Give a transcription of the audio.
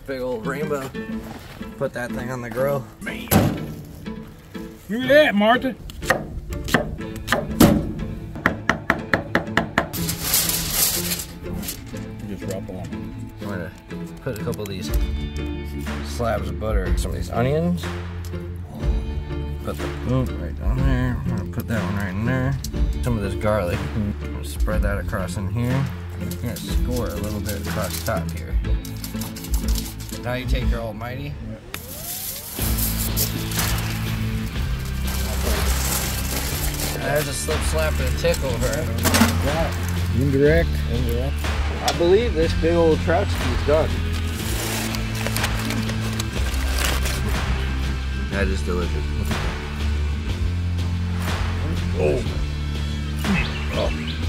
big old rainbow. Put that thing on the grill. Man. Look at that, Martha. Just rub on. I'm gonna put a couple of these slabs of butter in some of these onions. Put the right down there. I'm gonna put that one right in there. Some of this garlic. I'm gonna spread that across in here. I'm gonna score a little bit across the top here. Now you take your almighty. There's a slip, slap, and a tickle her. Indirect. I believe this big old Troutzilla is done. That is delicious. Look at that. Oh.